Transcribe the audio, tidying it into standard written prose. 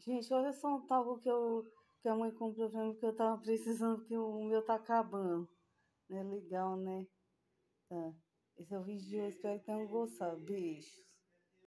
Gente, olha só um talco que a mãe comprou pra mim, que eu tava precisando, porque o meu tá acabando. Né? Legal, né? Tá. Esse é o vídeo de hoje, espero que tenham gostado. Beijos.